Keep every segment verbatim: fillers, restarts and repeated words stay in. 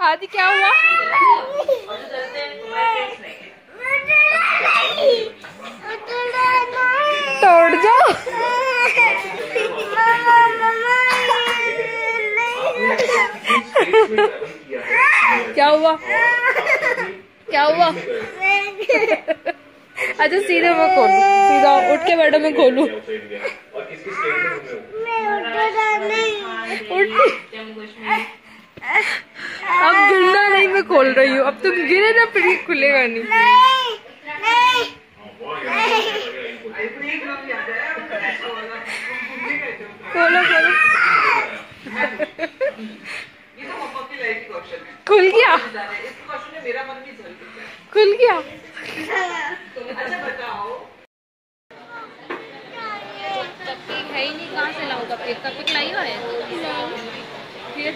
आदि क्या हुआ? तोड़ जाओ। क्या हुआ? क्या हुआ? अच्छा सीधे मैं खोलूं, सीधा उठ के बैठो मैं खोलूं। अब गिरना नहीं, मैं खोल रही हूँ। अब तुम गिरे ना फिर खुलेगा नहीं। खोलो खोलो। खुल गया, खुल गया। कपकेक है ही नहीं, कहाँ से लाऊं कपकेक? कपकेक लाई हो है फिर?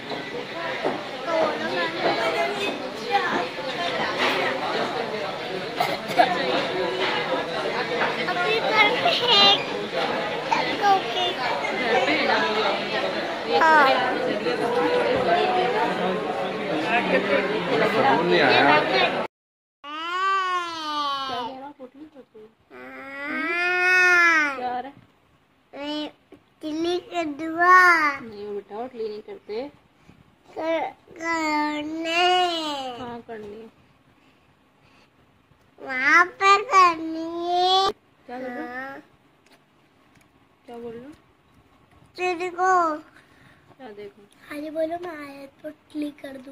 नहीं आया। नहीं बेटा उठली नहीं करते। करने हाँ करनी है, वहाँ पर करनी है। क्या बोल रहे हो? क्या बोल रहे हो? तेरे को क्या देखो? आगे बोलो, मैं आयत पर क्लिक कर दूँ।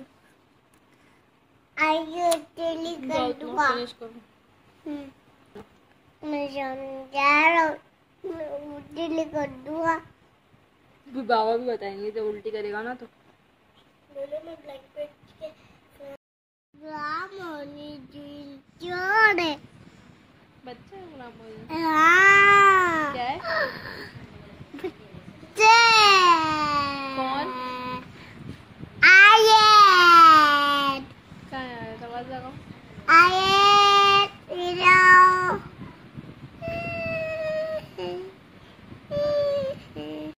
आगे क्लिक कर दूँगा। फिनिश करो। मैं समझा रहा हूँ, मैं क्लिक कर दूँगा। बाबा भी बताएंगे जब उल्टी करेगा ना तो। बोलो मैं ब्लैक पेट के राम होनी जोड़े बच्चा है राम। हाँ क्या है?